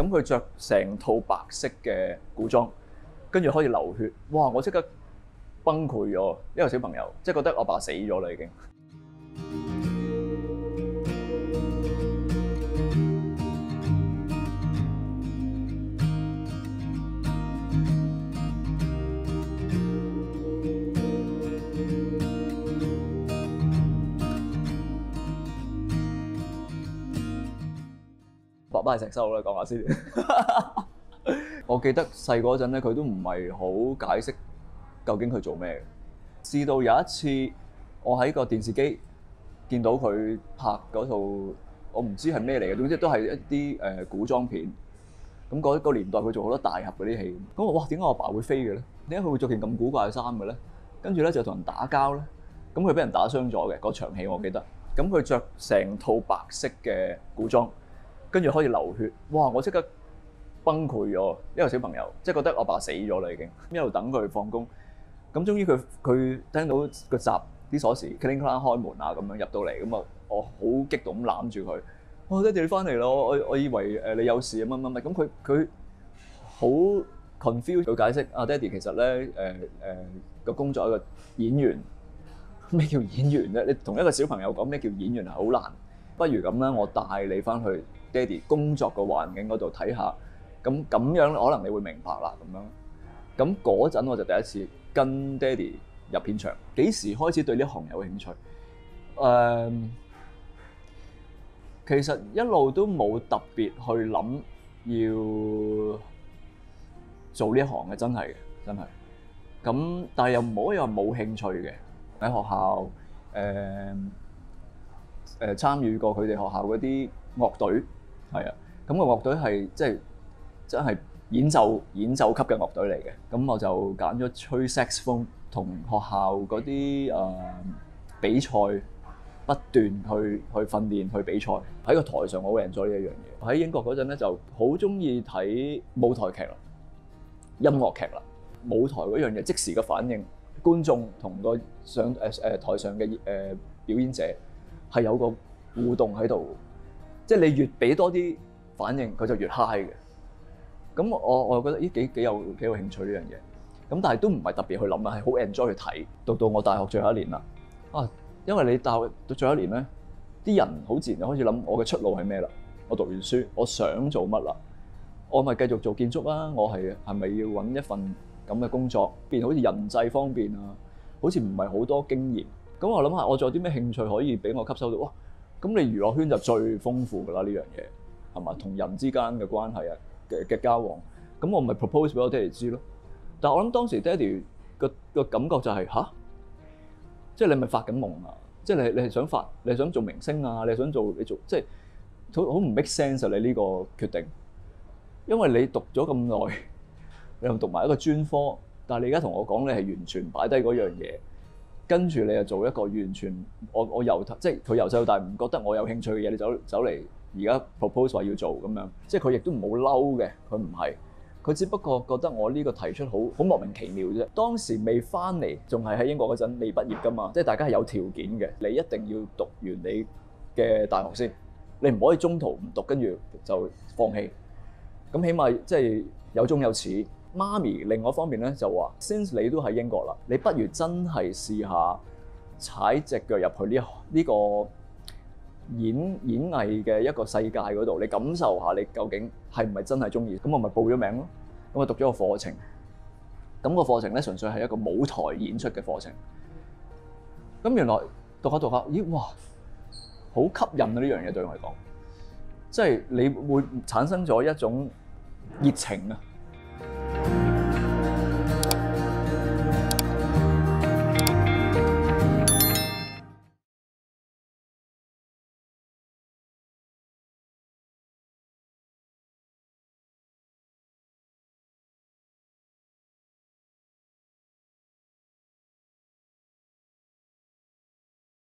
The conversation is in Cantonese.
咁佢着成套白色嘅古裝，跟住開始流血，哇！我即刻崩潰咗，一個小朋友即係覺得我爸死咗啦已經。爸爸係石修啦，講下先。我記得細嗰陣咧，佢都唔係好解釋究竟佢做咩嘅。試到有一次，我喺個電視機見到佢拍嗰套，我唔知係咩嚟嘅，總之都係一啲古裝片。咁嗰個年代佢做好多大俠嗰啲戲。咁我哇，點解我爸會飛嘅咧？點解佢會着件咁古怪嘅衫嘅咧？跟住咧就同人打交咧。咁佢俾人打傷咗嘅嗰場戲，我記得。咁佢着成套白色嘅古裝，跟住開始流血，哇！我即刻崩潰咗，一個小朋友即係覺得我爸死咗啦已經，一路等佢放工，咁終於佢聽到個閘啲鎖匙 cling clang 開門啊咁樣入到嚟，咁啊我好激動咁攬住佢，哇！爹哋你翻嚟咯，我以為你有事啊乜乜乜，咁佢好 confused 佢解釋啊，爹哋其實咧個工作係一個演員，咩叫演員咧？你同一個小朋友講咩叫演員係好難，不如咁啦，我帶你翻去爹哋工作個環境嗰度睇下，咁樣可能你會明白啦咁樣。咁嗰陣我就第一次跟爹哋入片場。幾時開始對呢行有興趣？其實一路都冇特別去諗要做呢一行嘅，真係。咁但係又唔可以話冇興趣嘅。喺學校參與過佢哋學校嗰啲樂隊，係啊，咁個樂隊係即係真係演奏級嘅樂隊嚟嘅。咁我就揀咗吹 saxophone，同學校嗰啲比賽不斷去訓練去比賽。喺個台上我好 enjoy 呢一樣嘢。喺英國嗰陣咧就好中意睇舞台劇啦、音樂劇啦。舞台嗰樣嘢即時嘅反應，觀眾同個台上嘅表演者係有個互動喺度，即係你越俾多啲反應，佢就越 high 嘅。咁我又覺得咦幾有興趣呢樣嘢。咁但係都唔係特別去諗啊，係好 enjoy 去睇。到我大學最後一年啦，因為你大學到最後一年咧，啲人好自然就開始諗我嘅出路係咩啦。我讀完書，我想做乜啦？我咪繼續做建築啊？我係咪要揾一份咁嘅工作？變好似人際方面啊，好似唔係好多經驗。咁我諗下，我仲有啲咩興趣可以俾我吸收到？哇！咁你娛樂圈就最豐富㗎啦，呢樣嘢係嘛？同人之間嘅關係啊嘅交往，咁我咪 propose 俾我爹哋知咯。但係我諗當時爹哋個感覺就係即係你咪發緊夢啊！即係你係想做明星啊？你做即係好唔 make sense 啊！你呢個決定，因為你讀咗咁耐，你又讀埋一個專科，但係你而家同我講你係完全擺低嗰樣嘢。跟住你又做一個完全我由即係佢由細到大唔覺得我有興趣嘅嘢，你走嚟而家 propose 話要做咁樣，即係佢亦都唔好嬲嘅，佢唔係，佢只不過覺得我呢個提出好莫名其妙啫。當時未翻嚟，仲係喺英國嗰陣未畢業㗎嘛，即係大家係有條件嘅，你一定要讀完你嘅大學先，你唔可以中途唔讀跟住就放棄。咁起碼即係有終有始。媽咪另外一方面咧就話 since 你都喺英國啦，你不如真係試下踩隻腳入去呢個演藝嘅一個世界嗰度，你感受下你究竟係唔係真係中意。咁我咪報咗名咯，咁我讀咗個課程。咁個課程咧純粹係一個舞台演出嘅課程。咁原來讀下，咦哇，好吸引啊！呢樣嘢對我嚟講，即係你會產生咗一種熱情啊！